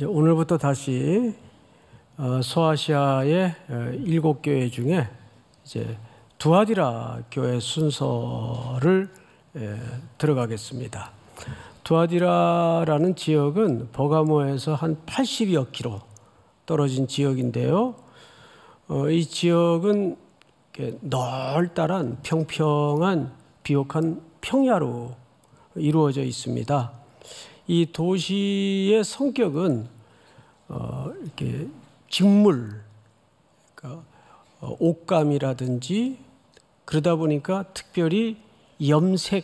이제 오늘부터 다시 소아시아의 7교회 중에 이제 두아디라 교회 순서를 들어가겠습니다. 두아디라라는 지역은 버가모에서 한 80여 킬로 떨어진 지역인데요. 이 지역은 널따란 평평한 비옥한 평야로 이루어져 있습니다. 이 도시의 성격은 이렇게 직물, 그러니까 옷감이라든지 그러다 보니까 특별히 염색업이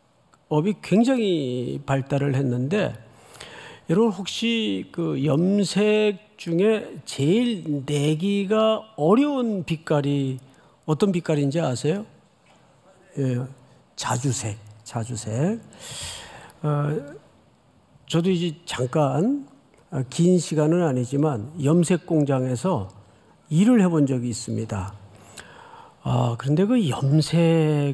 굉장히 발달을 했는데, 여러분 혹시 그 염색 중에 제일 내기가 어려운 빛깔이 어떤 빛깔인지 아세요? 예, 자주색. 저도 이제 잠깐 긴 시간은 아니지만 염색 공장에서 일을 해본 적이 있습니다. 그런데 그 염색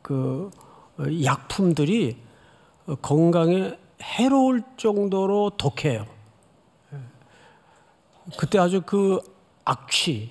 약품들이 건강에 해로울 정도로 독해요. 그때 아주 그 악취,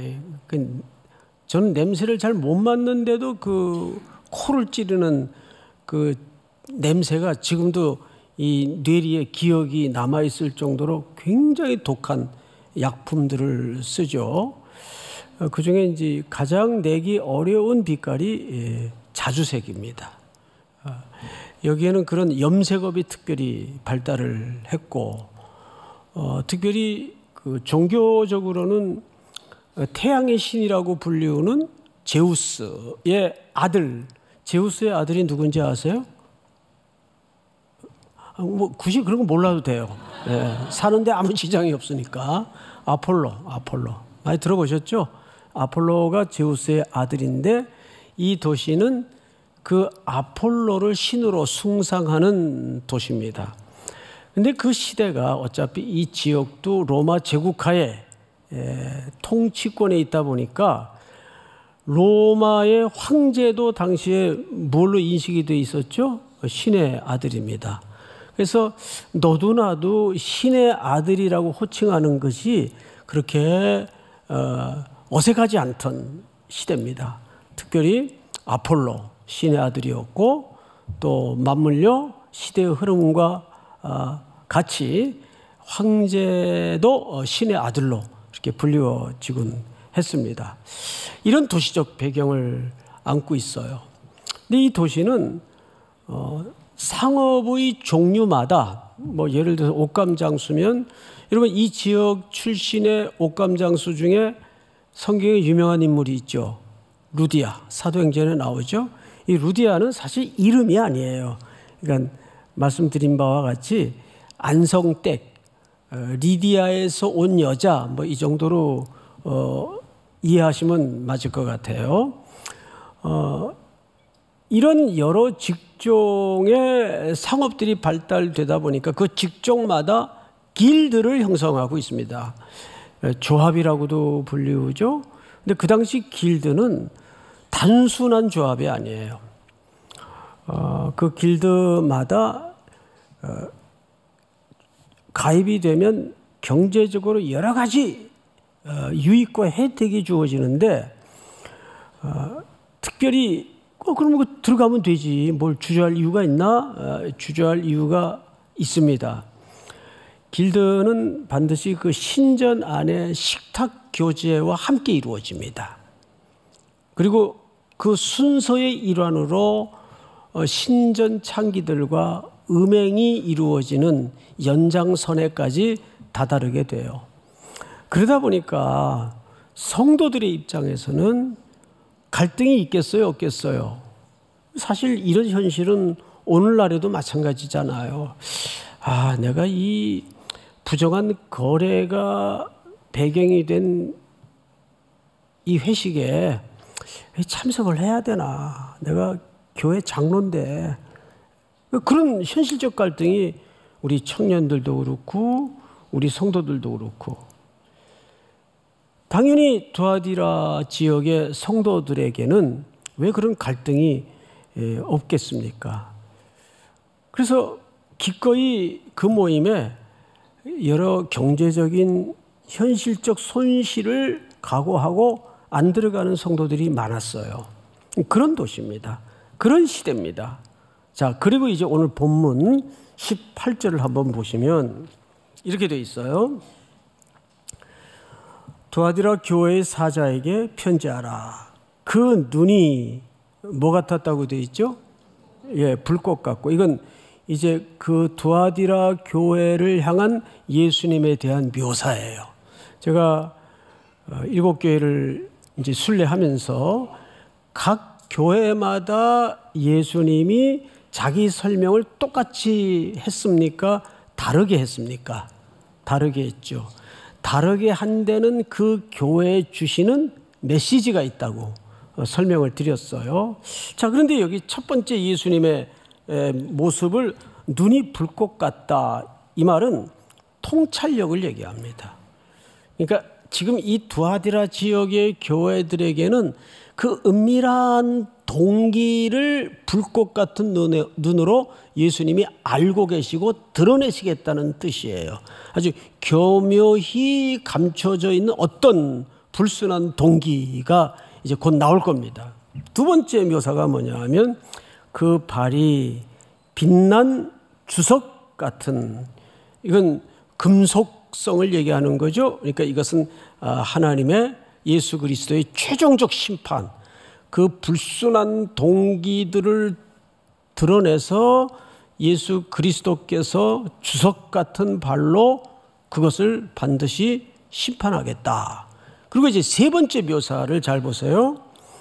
저는 냄새를 잘 못 맡는데도 그 코를 찌르는 그 냄새가 지금도 이 뇌리에 기억이 남아있을 정도로 굉장히 독한 약품들을 쓰죠. 그 중에 이제 가장 내기 어려운 빛깔이 자주색입니다. 여기에는 그런 염색업이 특별히 발달을 했고, 특별히 그 종교적으로는 태양의 신이라고 불리우는 제우스의 아들, 제우스의 아들이 누군지 아세요? 뭐 굳이 그런 거 몰라도 돼요. 네, 사는데 아무 지장이 없으니까. 아폴로 많이 들어보셨죠? 아폴로가 제우스의 아들인데, 이 도시는 그 아폴로를 신으로 숭상하는 도시입니다. 근데 그 시대가 어차피 이 지역도 로마 제국하에 통치권에 있다 보니까 로마의 황제도 당시에 뭘로 인식이 돼 있었죠? 신의 아들입니다. 그래서 너도 나도 신의 아들이라고 호칭하는 것이 그렇게 어색하지 않던 시대입니다. 특별히 아폴로 신의 아들이었고, 또 맞물려 시대의 흐름과 같이 황제도 신의 아들로 이렇게 불리워지곤 했습니다. 이런 도시적 배경을 안고 있어요. 근데 이 도시는 상업의 종류마다, 뭐 예를 들어서 옷감 장수면, 여러분 이 지역 출신의 옷감 장수 중에 성경에 유명한 인물이 있죠. 루디아, 사도행전에 나오죠. 이 루디아는 사실 이름이 아니에요. 그러니까 말씀드린 바와 같이 안성댁, 리디아에서 온 여자, 뭐 이 정도로 이해하시면 맞을 것 같아요. 이런 여러 직종의 상업들이 발달되다 보니까 그 직종마다 길드를 형성하고 있습니다. 조합이라고도 불리우죠. 근데 그 당시 길드는 단순한 조합이 아니에요. 그 길드마다 가입이 되면 경제적으로 여러 가지 유익과 혜택이 주어지는데, 특별히 그럼 들어가면 되지, 뭘 주저할 이유가 있나? 주저할 이유가 있습니다. 길드는 반드시 그 신전 안에 식탁 교제와 함께 이루어집니다. 그리고 그 순서의 일환으로 신전 창기들과 음행이 이루어지는 연장선에까지 다다르게 돼요. 그러다 보니까 성도들의 입장에서는 갈등이 있겠어요, 없겠어요? 사실 이런 현실은 오늘날에도 마찬가지잖아요. 내가 이 부정한 거래가 배경이 된 이 회식에 참석을 해야 되나? 내가 교회 장로인데. 그런 현실적 갈등이 우리 청년들도 그렇고 우리 성도들도 그렇고, 당연히 두아디라 지역의 성도들에게는 왜 그런 갈등이 없겠습니까? 그래서 기꺼이 그 모임에 여러 경제적인 현실적 손실을 각오하고 안 들어가는 성도들이 많았어요. 그런 도시입니다. 그런 시대입니다. 자, 그리고 이제 오늘 본문 18절을 한번 보시면 이렇게 되어 있어요. 두아디라 교회의 사자에게 편지하라. 그 눈이 뭐 같았다고 되어 있죠? 예, 불꽃 같고. 이건 이제 그 두아디라 교회를 향한 예수님에 대한 묘사예요. 제가 7교회를 이제 순례하면서 각 교회마다 예수님이 자기 설명을 똑같이 했습니까? 다르게 했습니까? 다르게 했죠. 다르게 한 데는 그 교회에 주시는 메시지가 있다고 설명을 드렸어요. 자, 그런데 여기 첫 번째 예수님의 모습을 눈이 불꽃 같다. 이 말은 통찰력을 얘기합니다. 그러니까 지금 이 두아디라 지역의 교회들에게는 그 은밀한 동기를 불꽃 같은 눈으로 예수님이 알고 계시고 드러내시겠다는 뜻이에요. 아주 교묘히 감춰져 있는 어떤 불순한 동기가 이제 곧 나올 겁니다. 두 번째 묘사가 뭐냐 하면 그 발이 빛난 주석 같은, 이건 금속성을 얘기하는 거죠. 그러니까 이것은 하나님의 예수 그리스도의 최종적 심판, 그 불순한 동기들을 드러내서 예수 그리스도께서 주석 같은 발로 그것을 반드시 심판하겠다. 그리고 이제 세 번째 묘사를 잘 보세요.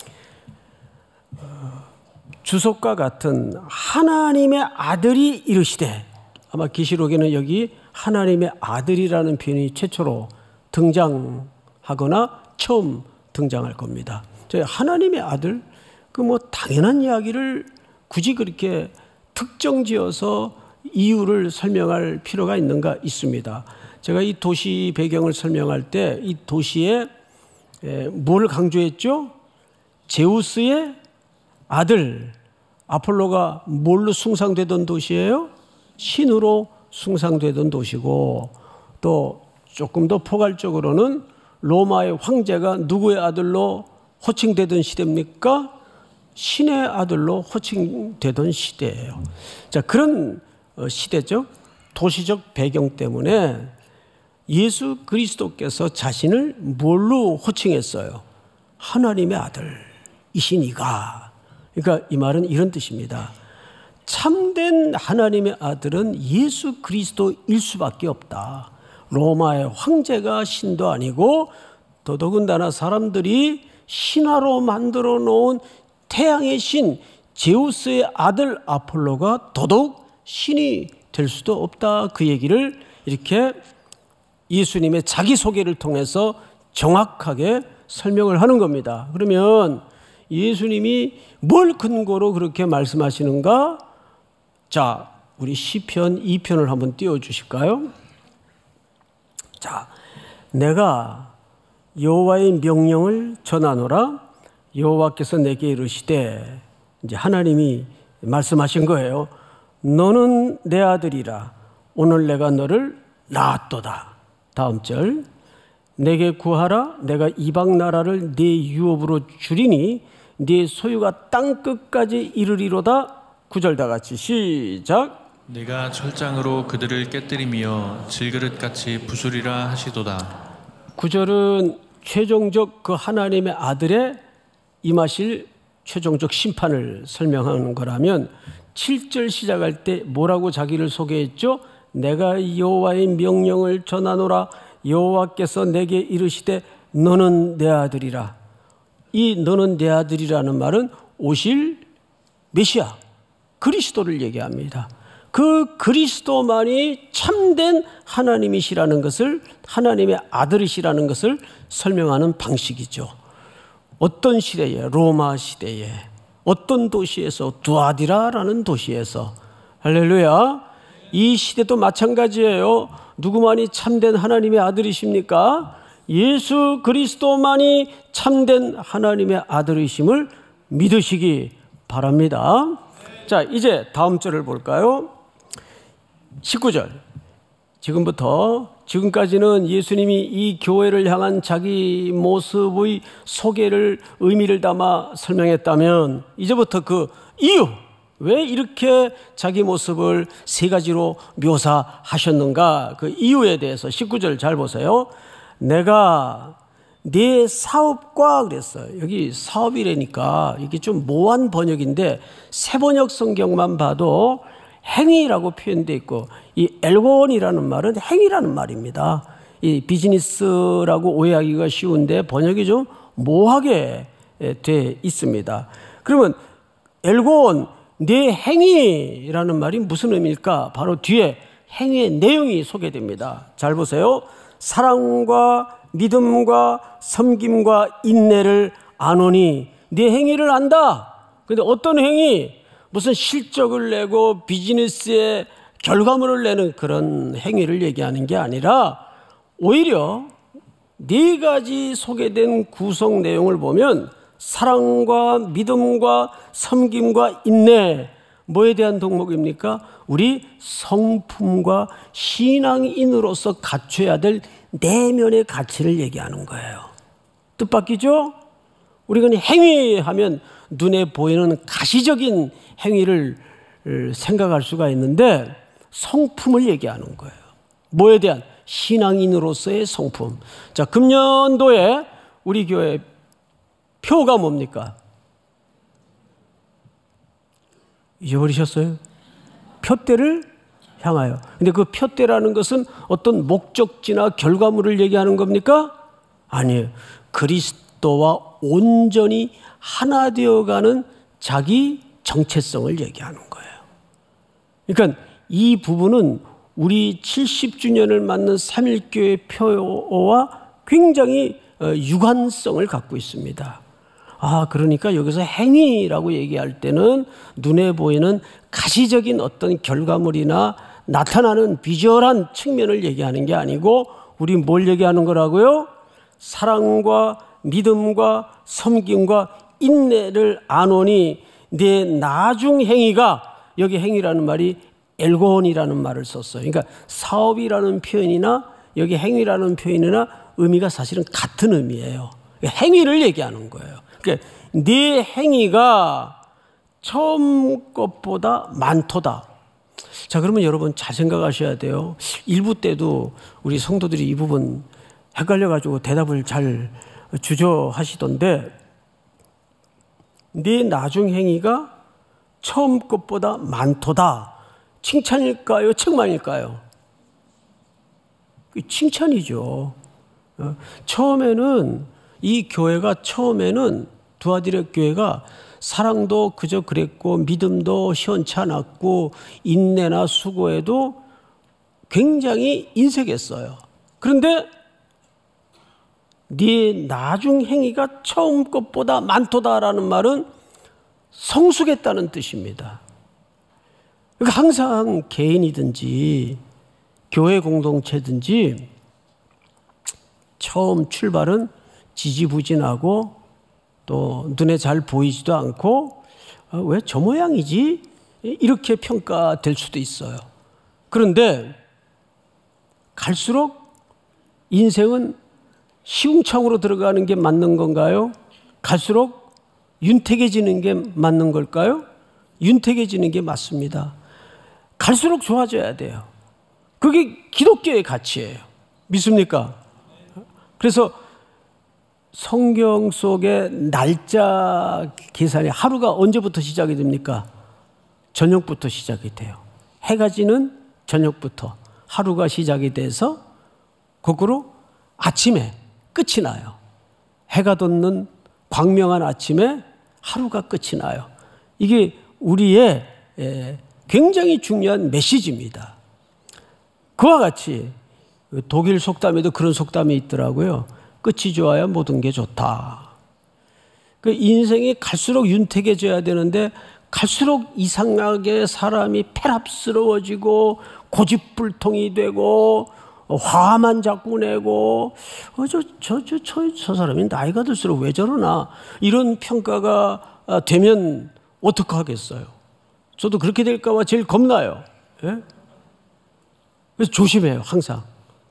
주석과 같은 하나님의 아들이 이르시되, 아마 계시록에는 여기 하나님의 아들이라는 표현이 최초로 등장하거나 처음 등장할 겁니다. 하나님의 아들, 그 뭐 당연한 이야기를 굳이 그렇게 특정지어서 이유를 설명할 필요가 있는가 있습니다. 제가 이 도시 배경을 설명할 때 이 도시에 뭘 강조했죠? 제우스의 아들 아폴로가 뭘로 숭상되던 도시예요? 신으로 숭상되던 도시고, 또 조금 더 포괄적으로는 로마의 황제가 누구의 아들로 호칭되던 시대입니까? 신의 아들로 호칭되던 시대예요. 자, 그런 시대죠. 도시적 배경 때문에 예수 그리스도께서 자신을 뭘로 호칭했어요? 하나님의 아들이신 이가. 그러니까 이 말은 이런 뜻입니다. 참된 하나님의 아들은 예수 그리스도일 수밖에 없다. 로마의 황제가 신도 아니고, 더더군다나 사람들이 신화로 만들어 놓은 태양의 신 제우스의 아들 아폴로가 더더욱 신이 될 수도 없다. 그 얘기를 이렇게 예수님의 자기소개를 통해서 정확하게 설명을 하는 겁니다. 그러면 예수님이 뭘 근거로 그렇게 말씀하시는가? 자, 우리 시편 2편을 한번 띄워주실까요? 자, 내가 여호와의 명령을 전하노라. 여호와께서 내게 이르시되, 이제 하나님이 말씀하신 거예요. 너는 내 아들이라. 오늘 내가 너를 낳았도다. 다음 절. 내게 구하라. 내가 이방 나라를 네 유업으로 주리니 네 소유가 땅 끝까지 이르리로다. 9절 다 같이 시작. 내가 철장으로 그들을 깨뜨리며 질그릇같이 부수리라 하시도다. 9절은 최종적 그 하나님의 아들의 임하실 최종적 심판을 설명하는 거라면, 7절 시작할 때 뭐라고 자기를 소개했죠? 내가 여호와의 명령을 전하노라. 여호와께서 내게 이르시되 너는 내 아들이라. 이 너는 내 아들이라는 말은 오실 메시아 그리스도를 얘기합니다. 그 그리스도만이 참된 하나님이시라는 것을, 하나님의 아들이시라는 것을 설명하는 방식이죠. 어떤 시대에, 로마 시대에, 어떤 도시에서, 두아디라라는 도시에서. 할렐루야. 이 시대도 마찬가지예요. 누구만이 참된 하나님의 아들이십니까? 예수 그리스도만이 참된 하나님의 아들이심을 믿으시기 바랍니다. 자, 이제 다음 절을 볼까요? 19절. 지금까지는 예수님이 이 교회를 향한 자기 모습의 소개를 의미를 담아 설명했다면 이제부터 그 이유, 왜 이렇게 자기 모습을 세 가지로 묘사하셨는가, 그 이유에 대해서 19절 잘 보세요. 내가 네 사업과 그랬어요. 여기 사업이라니까 이게 좀 모호한 번역인데 새 번역 성경만 봐도 행위라고 표현되어 있고, 이 엘곤이라는 말은 행위라는 말입니다. 이 비즈니스라고 오해하기가 쉬운데 번역이 좀 모호하게 돼 있습니다. 그러면 엘곤, 네 행위라는 말이 무슨 의미일까? 바로 뒤에 행위의 내용이 소개됩니다. 잘 보세요. 사랑과 믿음과 섬김과 인내를 아노니, 네 행위를 안다. 근데 어떤 행위? 무슨 실적을 내고 비즈니스에 결과물을 내는 그런 행위를 얘기하는 게 아니라 오히려 네 가지 소개된 구성 내용을 보면 사랑과 믿음과 섬김과 인내, 뭐에 대한 덕목입니까? 우리 성품과 신앙인으로서 갖춰야 될 내면의 가치를 얘기하는 거예요. 뜻밖이죠? 우리가 행위하면 눈에 보이는 가시적인 행위를 생각할 수가 있는데 성품을 얘기하는 거예요. 뭐에 대한? 신앙인으로서의 성품. 자, 금년도에 우리 교회 표가 뭡니까? 잊어버리셨어요? 표대를 향하여. 근데 그 표대라는 것은 어떤 목적지나 결과물을 얘기하는 겁니까? 아니에요. 그리스도와 온전히 하나 되어가는 자기 정체성을 얘기하는 거예요. 그러니까 이 부분은 우리 70주년을 맞는 3.1교회 표와 굉장히 유관성을 갖고 있습니다. 그러니까 여기서 행위라고 얘기할 때는 눈에 보이는 가시적인 어떤 결과물이나 나타나는 비주얼한 측면을 얘기하는 게 아니고 우리 뭘 얘기하는 거라고요? 사랑과 믿음과 섬김과 인내를 아노니 네 나중 행위가, 여기 행위라는 말이 엘곤이라는 말을 썼어요. 그러니까 사업이라는 표현이나 여기 행위라는 표현이나 의미가 사실은 같은 의미예요. 행위를 얘기하는 거예요. 그러니까 네 행위가 처음 것보다 많도다. 자, 그러면 여러분 잘 생각하셔야 돼요. 일부 때도 우리 성도들이 이 부분 헷갈려가지고 대답을 잘 주저하시던데, 네 나중 행위가 처음 것보다 많도다. 칭찬일까요? 책망일까요? 칭찬이죠. 처음에는 이 교회가 두아디렉 교회가 사랑도 그저 그랬고 믿음도 시원찮았고 인내나 수고에도 굉장히 인색했어요. 그런데 네 나중 행위가 처음 것보다 많도다라는 말은 성숙했다는 뜻입니다. 그러니까 항상 개인이든지 교회 공동체든지 처음 출발은 지지부진하고 또 눈에 잘 보이지도 않고 왜 저 모양이지? 이렇게 평가될 수도 있어요. 그런데 갈수록 인생은 시궁창으로 들어가는 게 맞는 건가요? 갈수록 윤택해지는 게 맞는 걸까요? 윤택해지는 게 맞습니다. 갈수록 좋아져야 돼요. 그게 기독교의 가치예요. 믿습니까? 그래서 성경 속의 날짜 계산이 하루가 언제부터 시작이 됩니까? 저녁부터 시작이 돼요. 해가 지는 저녁부터 하루가 시작이 돼서 거꾸로 아침에 끝이 나요. 해가 돋는 광명한 아침에 하루가 끝이 나요. 이게 우리의 굉장히 중요한 메시지입니다. 그와 같이 독일 속담에도 그런 속담이 있더라고요. 끝이 좋아야 모든 게 좋다. 그 인생이 갈수록 윤택해져야 되는데 갈수록 이상하게 사람이 패랍스러워지고 고집불통이 되고 화만 자꾸 내고 저 사람이 나이가 들수록 왜 저러나 이런 평가가 되면 어떡하겠어요. 저도 그렇게 될까 봐 제일 겁나요. 예? 그래서 조심해요, 항상.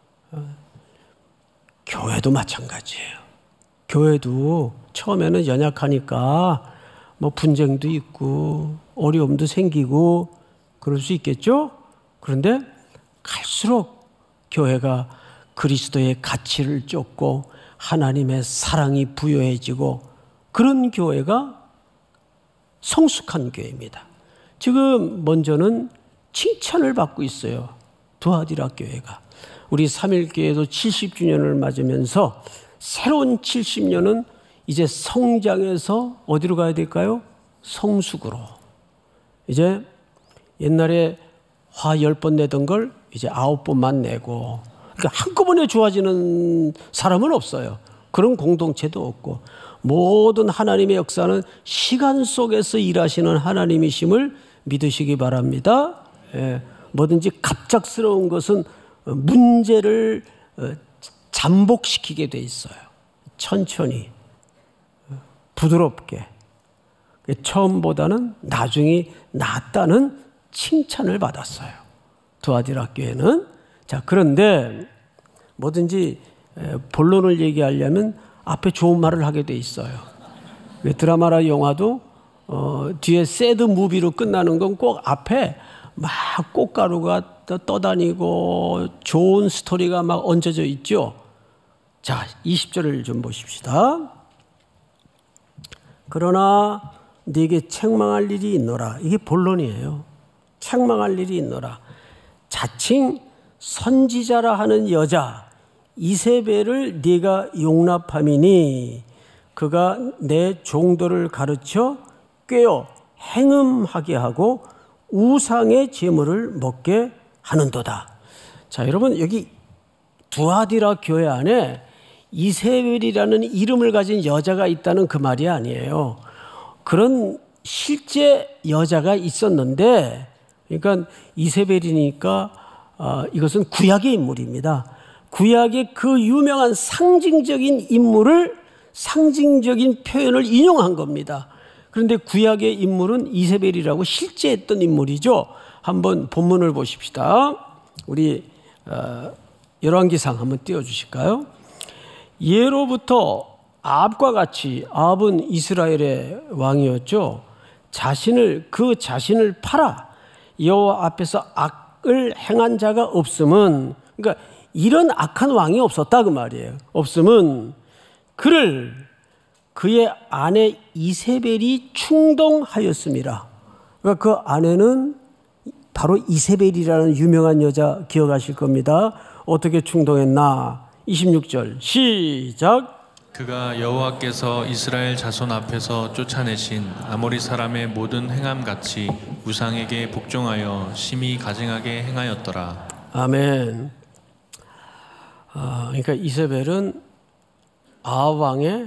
교회도 마찬가지예요. 교회도 처음에는 연약하니까 뭐 분쟁도 있고 어려움도 생기고 그럴 수 있겠죠? 그런데 갈수록 교회가 그리스도의 가치를 쫓고 하나님의 사랑이 부여해지고 그런 교회가 성숙한 교회입니다. 지금 먼저는 칭찬을 받고 있어요. 두아디라 교회가. 우리 3.1교회도 70주년을 맞으면서 새로운 70년은 이제 성장해서 어디로 가야 될까요? 성숙으로. 이제 옛날에 화 10번 내던 걸 이제 9번만 내고, 그러니까 한꺼번에 좋아지는 사람은 없어요. 그런 공동체도 없고, 모든 하나님의 역사는 시간 속에서 일하시는 하나님이심을 믿으시기 바랍니다. 예, 뭐든지 갑작스러운 것은 문제를 잠복시키게 돼 있어요. 천천히 부드럽게 처음보다는 나중이 낫다는 칭찬을 받았어요. 두아디라 교회는. 자, 그런데 뭐든지 본론을 얘기하려면 앞에 좋은 말을 하게 돼 있어요. 드라마나 영화도 뒤에 새드 무비로 끝나는 건 꼭 앞에 막 꽃가루가 떠다니고 좋은 스토리가 막 얹어져 있죠. 자, 20절을 좀 보십시다. 그러나 네게 책망할 일이 있노라. 이게 본론이에요. 책망할 일이 있노라. 자칭 선지자라 하는 여자 이세벨을 네가 용납함이니 그가 내 종도를 가르쳐 꾀어 행음하게 하고 우상의 제물을 먹게 하는도다. 자, 여러분, 여기 두아디라 교회 안에 이세벨이라는 이름을 가진 여자가 있다는 그 말이 아니에요. 그런 실제 여자가 있었는데, 그러니까 이세벨이니까 이것은 구약의 인물입니다. 구약의 그 유명한 상징적인 인물을, 상징적인 표현을 인용한 겁니다. 그런데 구약의 인물은 이세벨이라고 실제 했던 인물이죠. 한번 본문을 보십시다. 우리 열왕기상 한번 띄워주실까요? 예로부터 아합과 같이, 아합은 이스라엘의 왕이었죠. 그 자신을 팔아 여호와 앞에서 악을 행한 자가 없음은, 그러니까 이런 악한 왕이 없었다 그 말이에요. 없음은 그의 아내 이세벨이 충동하였음이라. 그러니까 그 아내는 바로 이세벨이라는 유명한 여자 기억하실 겁니다. 어떻게 충동했나? 26절 시작. 그가 여호와께서 이스라엘 자손 앞에서 쫓아내신 아모리 사람의 모든 행함같이 우상에게 복종하여 심히 가증하게 행하였더라. 아멘. 그러니까 이세벨은 아합 왕의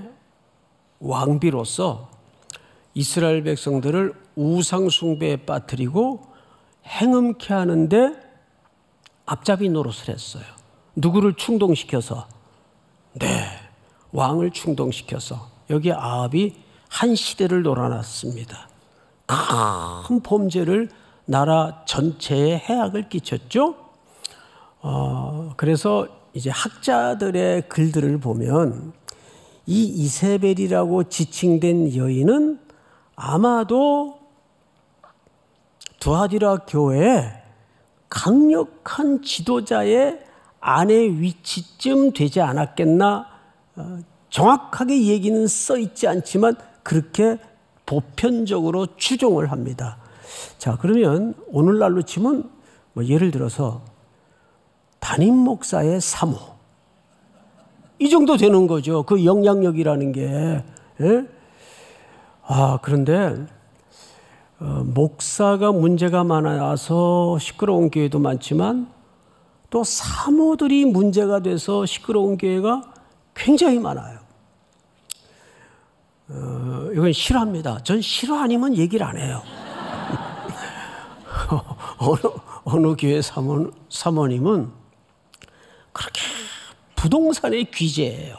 왕비로서 이스라엘 백성들을 우상 숭배에 빠뜨리고 행음케 하는데 앞잡이 노릇을 했어요. 누구를 충동시켜서? 네, 왕을 충동시켜서. 여기 아합이 한 시대를 놀아놨습니다. 큰 범죄를 나라 전체에 해악을 끼쳤죠. 그래서 이제 학자들의 글들을 보면 이 이세벨이라고 지칭된 여인은 아마도 두아디라 교회에 강력한 지도자의 아내 위치쯤 되지 않았겠나. 정확하게 얘기는 써 있지 않지만 그렇게 보편적으로 추정을 합니다. 자, 그러면 오늘날로 치면 뭐 예를 들어서 담임 목사의 사모, 이 정도 되는 거죠. 그 영향력이라는 게. 예? 그런데 목사가 문제가 많아서 시끄러운 교회도 많지만 또 사모들이 문제가 돼서 시끄러운 교회가 굉장히 많아요. 이건 싫어합니다. 전 싫어 아니면 얘기를 안 해요. 어느 교회 사모님은 그렇게 부동산의 귀재예요.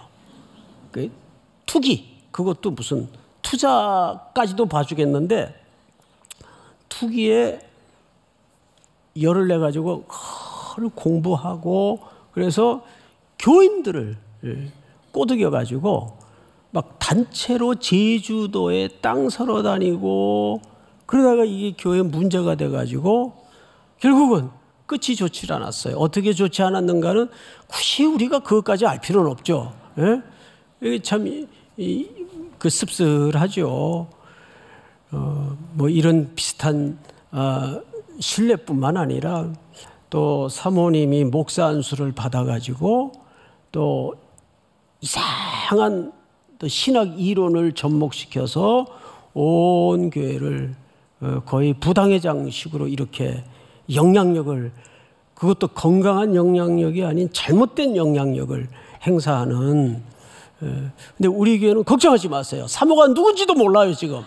투기, 그것도 무슨 투자까지도 봐주겠는데 투기에 열을 내가지고 공부하고 그래서 교인들을 꼬드겨 가지고 막 단체로 제주도에 땅 사러 다니고 그러다가 이게 교회 문제가 돼 가지고 결국은 끝이 좋지 않았어요. 어떻게 좋지 않았는가는 굳이 우리가 그것까지 알 필요는 없죠. 예? 이게 참 그 씁쓸하죠. 뭐 이런 비슷한 신뢰뿐만 아니라 또 사모님이 목사 안수를 받아가지고 또 이상한 또 신학 이론을 접목시켜서 온 교회를 거의 부당회장식으로 이렇게 영향력을, 그것도 건강한 영향력이 아닌 잘못된 영향력을 행사하는. 근데 우리 교회는 걱정하지 마세요. 사모가 누군지도 몰라요 지금.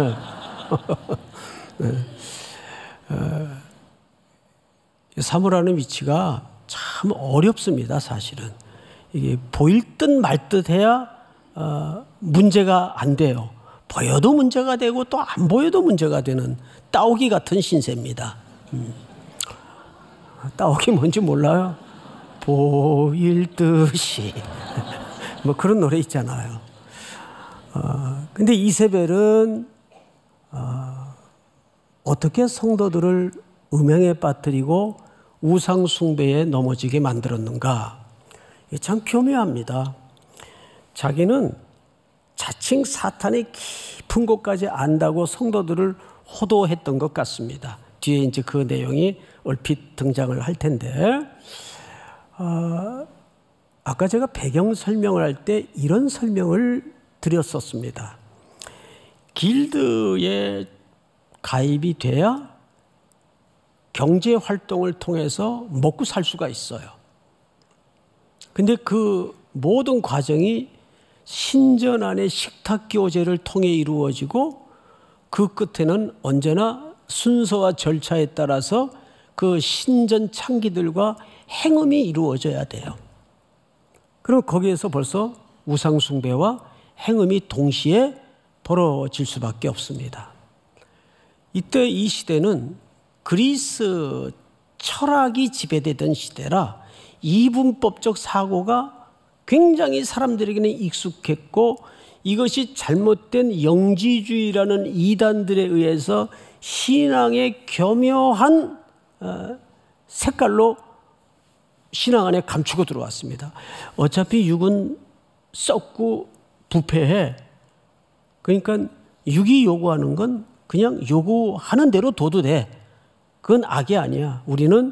사모라는 위치가 참 어렵습니다. 사실은 이게 보일 듯 말 듯 해야 문제가 안 돼요. 보여도 문제가 되고 또 안 보여도 문제가 되는 따오기 같은 신세입니다. 따오기 뭔지 몰라요? 보일 듯이 뭐 그런 노래 있잖아요. 근데 이세벨은 어떻게 성도들을 음행에 빠뜨리고 우상 숭배에 넘어지게 만들었는가? 이게 참 교묘합니다. 자기는 자칭 사탄의 깊은 곳까지 안다고 성도들을 호도했던 것 같습니다. 뒤에 이제 그 내용이 얼핏 등장을 할 텐데, 아까 제가 배경 설명을 할 때 이런 설명을 드렸었습니다. 길드에 가입이 돼야 경제 활동을 통해서 먹고 살 수가 있어요. 근데 그 모든 과정이 신전 안의 식탁 교제를 통해 이루어지고 그 끝에는 언제나 순서와 절차에 따라서 그 신전 창기들과 행음이 이루어져야 돼요. 그럼 거기에서 벌써 우상숭배와 행음이 동시에 벌어질 수밖에 없습니다. 이때 이 시대는 그리스 철학이 지배되던 시대라 이분법적 사고가 굉장히 사람들에게는 익숙했고, 이것이 잘못된 영지주의라는 이단들에 의해서 신앙의 교묘한 색깔로 신앙 안에 감추고 들어왔습니다. 어차피 육은 썩고 부패해. 그러니까 육이 요구하는 건 그냥 요구하는 대로 둬도 돼. 그건 악이 아니야. 우리는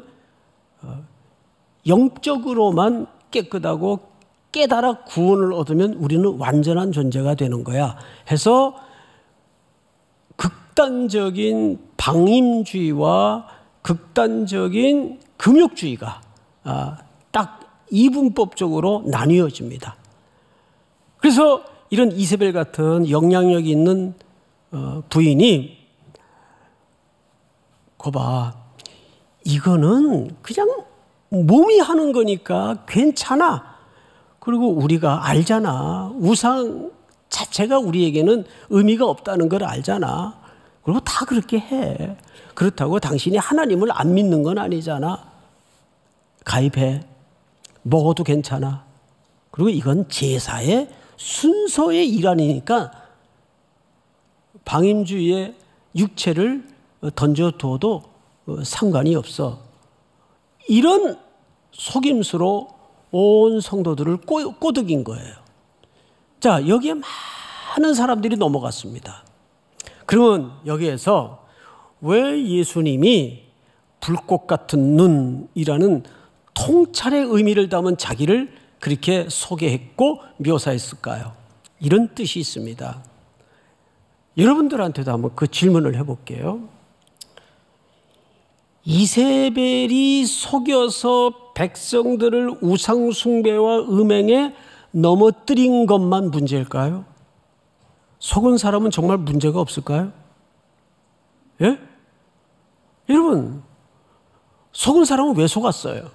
영적으로만 깨끗하고 깨달아 구원을 얻으면 우리는 완전한 존재가 되는 거야. 해서 극단적인 방임주의와 극단적인 금욕주의가 딱 이분법적으로 나뉘어집니다. 그래서 이런 이세벨 같은 영향력이 있는 부인이 거봐, 이거는 그냥 몸이 하는 거니까 괜찮아. 그리고 우리가 알잖아. 우상 자체가 우리에게는 의미가 없다는 걸 알잖아. 그리고 다 그렇게 해. 그렇다고 당신이 하나님을 안 믿는 건 아니잖아. 가입해. 먹어도 괜찮아. 그리고 이건 제사의 순서의 일환이니까 방임주의의 육체를 던져둬도 상관이 없어. 이런 속임수로 온 성도들을 꼬드긴 거예요. 자, 여기에 많은 사람들이 넘어갔습니다. 그러면 여기에서 왜 예수님이 불꽃 같은 눈이라는 통찰의 의미를 담은 자기를 그렇게 소개했고 묘사했을까요? 이런 뜻이 있습니다. 여러분들한테도 한번 그 질문을 해볼게요. 이세벨이 속여서 백성들을 우상숭배와 음행에 넘어뜨린 것만 문제일까요? 속은 사람은 정말 문제가 없을까요? 예? 여러분, 속은 사람은 왜 속았어요?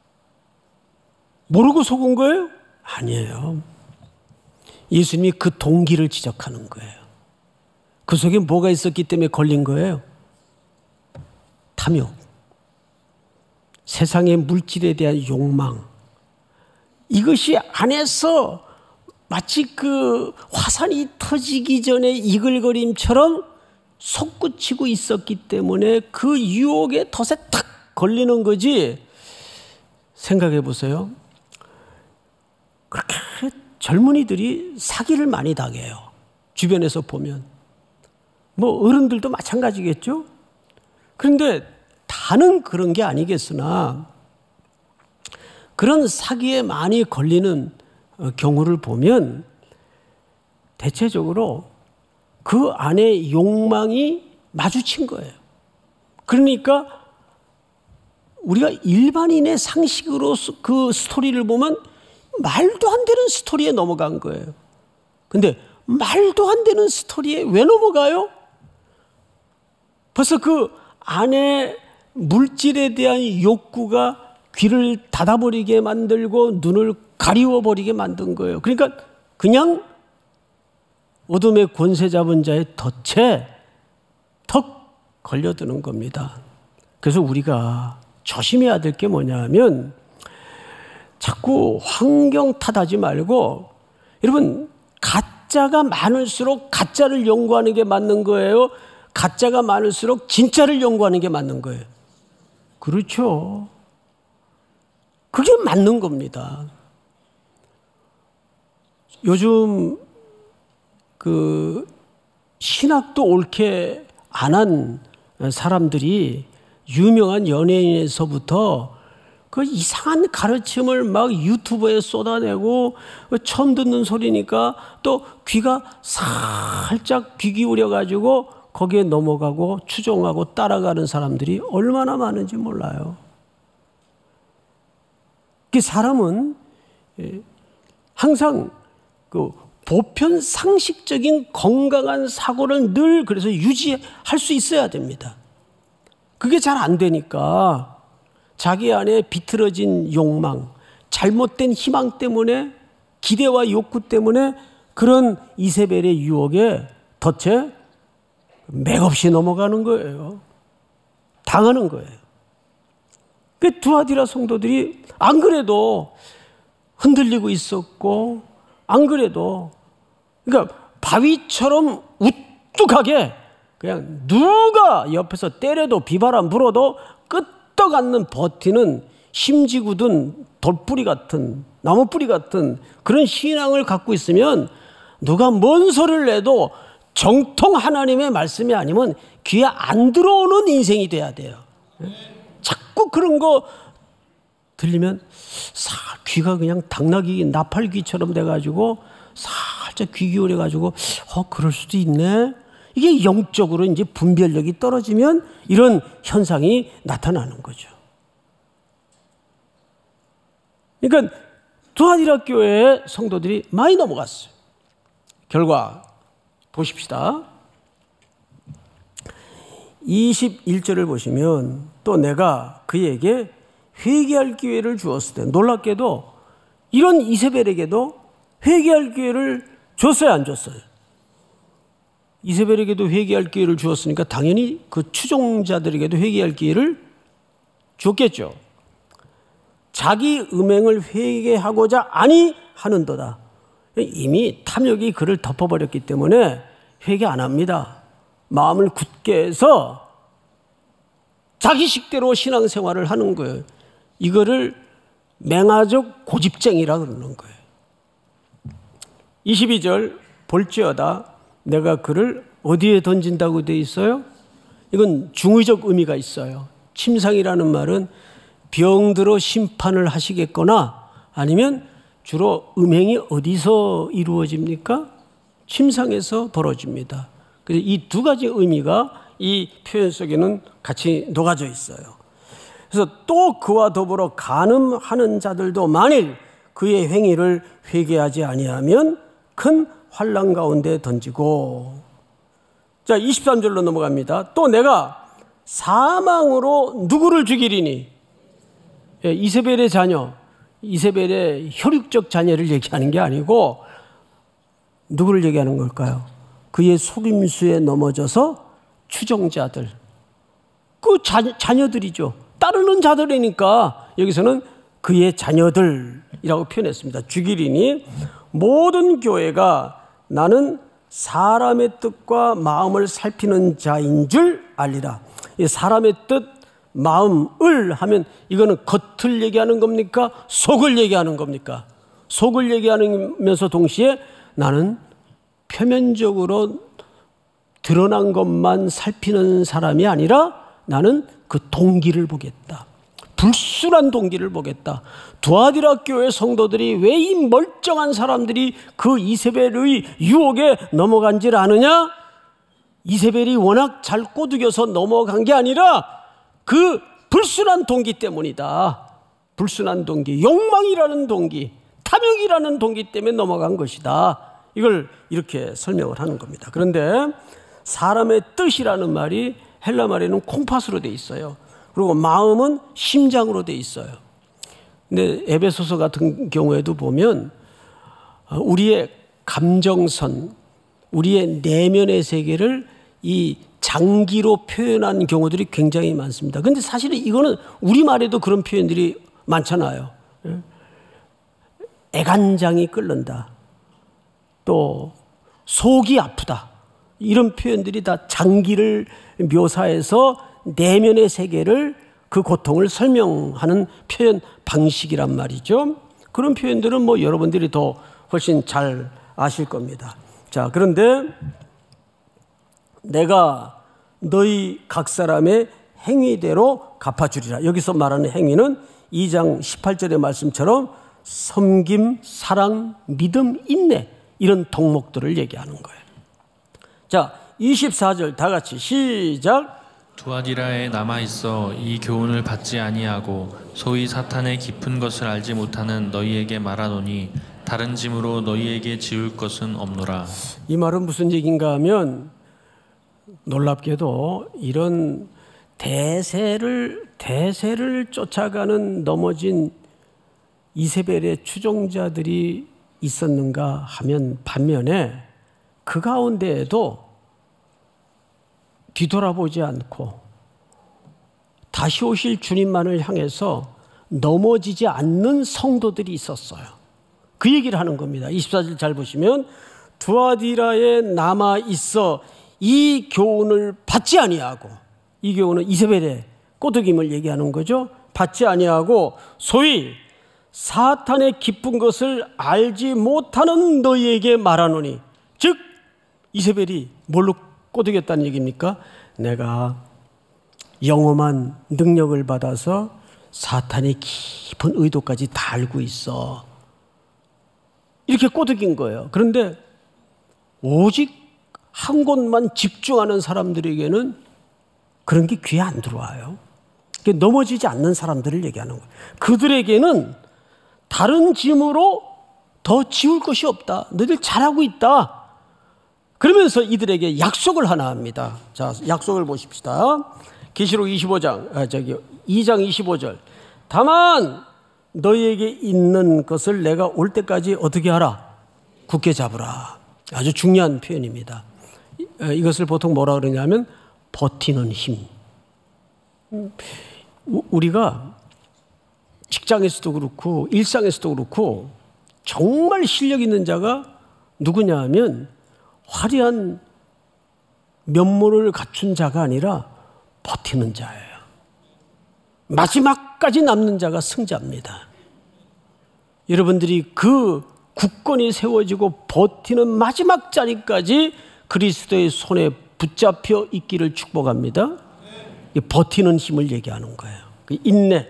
모르고 속은 거예요? 아니에요. 예수님이 그 동기를 지적하는 거예요. 그 속에 뭐가 있었기 때문에 걸린 거예요? 탐욕. 세상의 물질에 대한 욕망, 이것이 안에서 마치 그 화산이 터지기 전에 이글거림처럼 솟구치고 있었기 때문에 그 유혹에 덫에 탁 걸리는 거지. 생각해 보세요. 그렇게 젊은이들이 사기를 많이 당해요. 주변에서 보면. 뭐 어른들도 마찬가지겠죠. 그런데 다는 그런 게 아니겠으나 그런 사기에 많이 걸리는 경우를 보면 대체적으로 그 안에 욕망이 마주친 거예요. 그러니까 우리가 일반인의 상식으로 그 스토리를 보면 말도 안 되는 스토리에 넘어간 거예요. 근데 말도 안 되는 스토리에 왜 넘어가요? 벌써 그 안에 물질에 대한 욕구가 귀를 닫아버리게 만들고 눈을 가리워버리게 만든 거예요. 그러니까 그냥 어둠의 권세 잡은 자의 덫에 턱 걸려드는 겁니다. 그래서 우리가 조심해야 될 게 뭐냐 하면 자꾸 환경 탓하지 말고, 여러분, 가짜가 많을수록 가짜를 연구하는 게 맞는 거예요? 가짜가 많을수록 진짜를 연구하는 게 맞는 거예요? 그렇죠. 그게 맞는 겁니다. 요즘 그 신학도 옳게 안 한 사람들이 유명한 연예인에서부터 그 이상한 가르침을 막 유튜브에 쏟아내고, 처음 듣는 소리니까 또 귀가 살짝 귀 기울여 가지고 거기에 넘어가고 추종하고 따라가는 사람들이 얼마나 많은지 몰라요. 그 사람은 항상 그 보편 상식적인 건강한 사고를 늘 그래서 유지할 수 있어야 됩니다. 그게 잘 안 되니까 자기 안에 비틀어진 욕망, 잘못된 희망 때문에, 기대와 욕구 때문에 그런 이세벨의 유혹에 덫에 맥없이 넘어가는 거예요. 당하는 거예요. 그 두아디라 성도들이 안 그래도 흔들리고 있었고, 안 그래도 그러니까 바위처럼 우뚝하게 그냥 누가 옆에서 때려도 비바람 불어도 끄떡 않는 버티는 심지 굳은 돌뿌리 같은, 나무뿌리 같은 그런 신앙을 갖고 있으면 누가 뭔 소리를 내도 정통 하나님의 말씀이 아니면 귀에 안 들어오는 인생이 돼야 돼요. 자꾸 그런 거 들리면 귀가 그냥 당나귀 나팔귀처럼 돼가지고 살짝 귀 기울여가지고 그럴 수도 있네. 이게 영적으로 이제 분별력이 떨어지면 이런 현상이 나타나는 거죠. 그러니까 두아디라 교회의 성도들이 많이 넘어갔어요. 결과 보십시다. 21절을 보시면 또 내가 그에게 회개할 기회를 주었을 때, 놀랍게도 이런 이세벨에게도 회개할 기회를 줬어요, 안 줬어요? 이세벨에게도 회개할 기회를 주었으니까 당연히 그 추종자들에게도 회개할 기회를 줬겠죠. 자기 음행을 회개하고자 아니 하는도다. 이미 탐욕이 그를 덮어버렸기 때문에 회개 안 합니다. 마음을 굳게 해서 자기 식대로 신앙생활을 하는 거예요. 이거를 맹아적 고집쟁이라 그러는 거예요. 22절 볼지어다 내가 그를 어디에 던진다고 되어 있어요? 이건 중의적 의미가 있어요. 침상이라는 말은 병들어 심판을 하시겠거나 아니면 주로 음행이 어디서 이루어집니까? 침상에서 벌어집니다. 그래서 이 두 가지 의미가 이 표현 속에는 같이 녹아져 있어요. 그래서 또 그와 더불어 간음하는 자들도 만일 그의 행위를 회개하지 아니하면 큰 환난 가운데 던지고. 자, 23절로 넘어갑니다. 또 내가 사망으로 누구를 죽이리니? 이세벨의 자녀, 이세벨의 혈육적 자녀를 얘기하는 게 아니고 누구를 얘기하는 걸까요? 그의 속임수에 넘어져서 추종자들, 그 자녀들이죠. 따르는 자들이니까 여기서는 그의 자녀들이라고 표현했습니다. 주기리니 모든 교회가 나는 사람의 뜻과 마음을 살피는 자인 줄 알리라. 이 사람의 뜻, 마음을 하면 이거는 겉을 얘기하는 겁니까? 속을 얘기하는 겁니까? 속을 얘기하면서 동시에 나는 표면적으로 드러난 것만 살피는 사람이 아니라 나는 그 동기를 보겠다. 불순한 동기를 보겠다. 두아디라 교회 성도들이 왜 이 멀쩡한 사람들이 그 이세벨의 유혹에 넘어간지를 아느냐? 이세벨이 워낙 잘 꼬드겨서 넘어간 게 아니라 그 불순한 동기 때문이다. 불순한 동기, 욕망이라는 동기, 탐욕이라는 동기 때문에 넘어간 것이다. 이걸 이렇게 설명을 하는 겁니다. 그런데 사람의 뜻이라는 말이 헬라 말에는 콩팥으로 돼 있어요. 그리고 마음은 심장으로 돼 있어요. 근데 에베소서 같은 경우에도 보면 우리의 감정선, 우리의 내면의 세계를 이 장기로 표현한 경우들이 굉장히 많습니다. 그런데 사실은 이거는 우리말에도 그런 표현들이 많잖아요. 애간장이 끓는다. 또 속이 아프다. 이런 표현들이 다 장기를 묘사해서 내면의 세계를 그 고통을 설명하는 표현 방식이란 말이죠. 그런 표현들은 뭐 여러분들이 더 훨씬 잘 아실 겁니다. 자, 그런데 내가 너희 각 사람의 행위대로 갚아주리라. 여기서 말하는 행위는 2장 18절의 말씀처럼 섬김, 사랑, 믿음, 인내 이런 덕목들을 얘기하는 거예요. 자, 24절 다 같이 시작. 두아디라에 남아있어 이 교훈을 받지 아니하고 소위 사탄의 깊은 것을 알지 못하는 너희에게 말하노니 다른 짐으로 너희에게 지울 것은 없노라. 이 말은 무슨 얘기인가 하면 놀랍게도 이런 대세를 쫓아가는 넘어진 이세벨의 추종자들이 있었는가 하면 반면에 그 가운데에도 뒤돌아보지 않고 다시 오실 주님만을 향해서 넘어지지 않는 성도들이 있었어요. 그 얘기를 하는 겁니다. 24절 잘 보시면 두아디라에 남아 있어 이 교훈을 받지 아니하고, 이 교훈은 이세벨의 꼬드김을 얘기하는 거죠. 받지 아니하고 소위 사탄의 깊은 것을 알지 못하는 너희에게 말하노니, 즉 이세벨이 뭘로 꼬드겼다는 얘기입니까? 내가 영험한 능력을 받아서 사탄의 깊은 의도까지 다 알고 있어. 이렇게 꼬드긴 거예요. 그런데 오직 한 곳만 집중하는 사람들에게는 그런 게 귀에 안 들어와요. 넘어지지 않는 사람들을 얘기하는 거예요. 그들에게는 다른 짐으로 더 지울 것이 없다. 너희들 잘하고 있다. 그러면서 이들에게 약속을 하나 합니다. 자, 약속을 보십시다. 계시록 2장 25절. 다만 너희에게 있는 것을 내가 올 때까지 어떻게 하라? 굳게 잡으라. 아주 중요한 표현입니다. 이것을 보통 뭐라 그러냐면 버티는 힘. 우리가 직장에서도 그렇고 일상에서도 그렇고 정말 실력 있는 자가 누구냐 하면 화려한 면모를 갖춘 자가 아니라 버티는 자예요. 마지막까지 남는 자가 승자입니다. 여러분들이 그 굳건히 세워지고 버티는 마지막 자리까지 그리스도의 손에 붙잡혀 있기를 축복합니다. 버티는 힘을 얘기하는 거예요. 인내.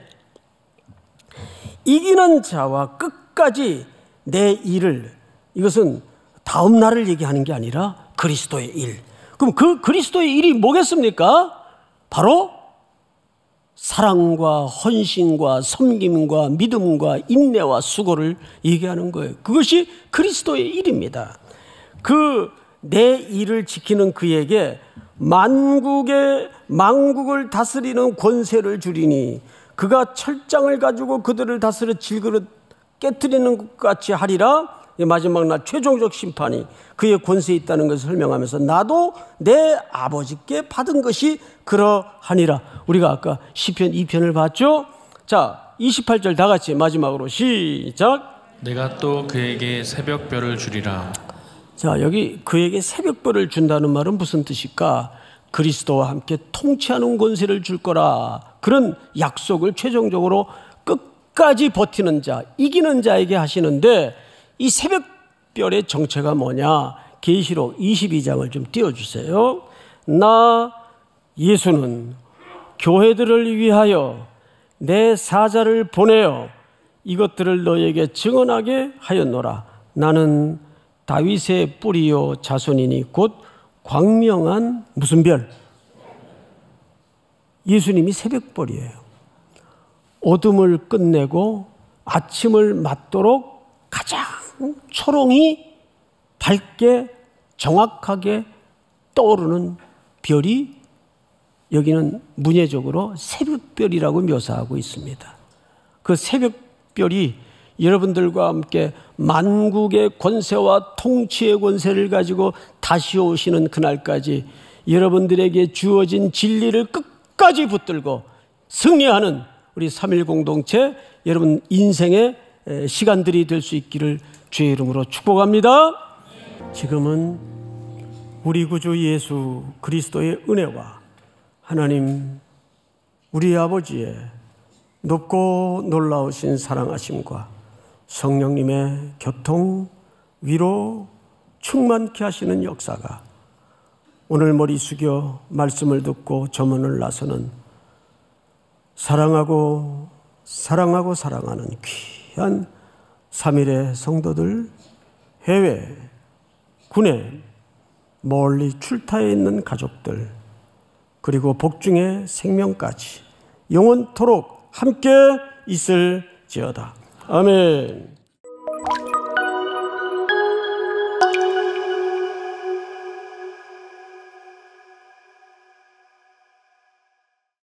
이기는 자와 끝까지 내 일을, 이것은 다음 날을 얘기하는 게 아니라 그리스도의 일. 그럼 그 그리스도의 일이 뭐겠습니까? 바로 사랑과 헌신과 섬김과 믿음과 인내와 수고를 얘기하는 거예요. 그것이 그리스도의 일입니다. 그 내 일을 지키는 그에게 만국을 다스리는 권세를 주리니 그가 철장을 가지고 그들을 다스려 질그릇 깨트리는 것 같이 하리라. 마지막 날 최종적 심판이 그의 권세에 있다는 것을 설명하면서 나도 내 아버지께 받은 것이 그러하니라. 우리가 아까 시편 2편을 봤죠. 자, 28절 다 같이 마지막으로 시작. 내가 또 그에게 새벽별을 주리라. 자, 여기 그에게 새벽별을 준다는 말은 무슨 뜻일까? 그리스도와 함께 통치하는 권세를 줄 거라. 그런 약속을 최종적으로 끝까지 버티는 자, 이기는 자에게 하시는데, 이 새벽별의 정체가 뭐냐? 계시록 22장을 좀 띄워주세요. 나 예수는 교회들을 위하여 내 사자를 보내어 이것들을 너에게 증언하게 하였노라. 나는 다윗의 뿌리요 자손이니 곧 광명한 무슨 별? 예수님이 새벽별이에요. 어둠을 끝내고 아침을 맞도록 가장 초롱이 밝게 정확하게 떠오르는 별이 여기는 문예적으로 새벽별이라고 묘사하고 있습니다. 그 새벽별이 여러분들과 함께 만국의 권세와 통치의 권세를 가지고 다시 오시는 그날까지 여러분들에게 주어진 진리를 끝까지 붙들고 승리하는 우리 3.1 공동체 여러분 인생의 시간들이 될 수 있기를 주의 이름으로 축복합니다. 지금은 우리 구주 예수 그리스도의 은혜와 하나님 우리 아버지의 높고 놀라우신 사랑하심과 성령님의 교통, 위로, 충만케 하시는 역사가 오늘 머리 숙여 말씀을 듣고 저문을 나서는 사랑하고 사랑하는 귀한 3.1의 성도들, 해외, 국내, 멀리 출타해 있는 가족들, 그리고 복중의 생명까지 영원토록 함께 있을지어다. 아멘.